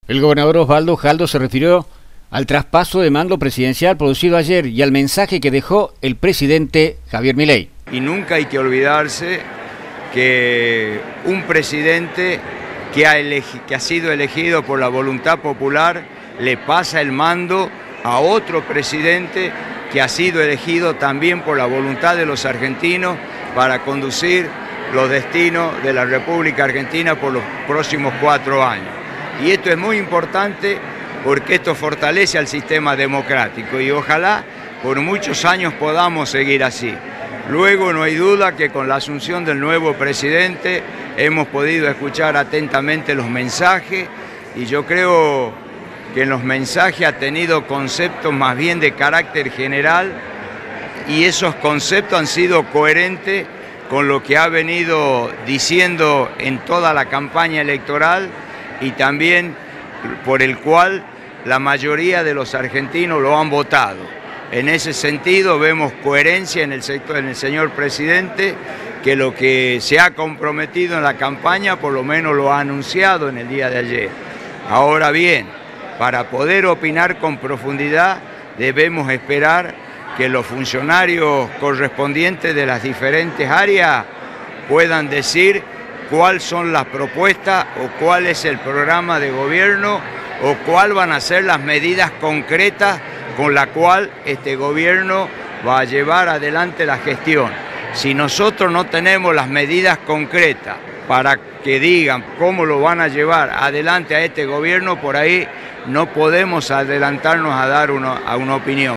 El gobernador Osvaldo Jaldo se refirió al traspaso de mando presidencial producido ayer y al mensaje que dejó el presidente Javier Milei. Y nunca hay que olvidarse que un presidente que ha sido elegido por la voluntad popular le pasa el mando a otro presidente que ha sido elegido también por la voluntad de los argentinos para conducir los destinos de la República Argentina por los próximos 4 años. Y esto es muy importante porque esto fortalece al sistema democrático y ojalá por muchos años podamos seguir así. Luego no hay duda que con la asunción del nuevo presidente hemos podido escuchar atentamente los mensajes y yo creo que en los mensajes ha tenido conceptos más bien de carácter general y esos conceptos han sido coherentes con lo que ha venido diciendo en toda la campaña electoral y también por el cual la mayoría de los argentinos lo han votado. En ese sentido vemos coherencia en el señor presidente, que lo que se ha comprometido en la campaña por lo menos lo ha anunciado en el día de ayer. Ahora bien, para poder opinar con profundidad debemos esperar que los funcionarios correspondientes de las diferentes áreas puedan decir cuáles son las propuestas o cuál es el programa de gobierno o cuáles van a ser las medidas concretas con la cual este gobierno va a llevar adelante la gestión. Si nosotros no tenemos las medidas concretas para que digan cómo lo van a llevar adelante a este gobierno, por ahí no podemos adelantarnos a dar una opinión.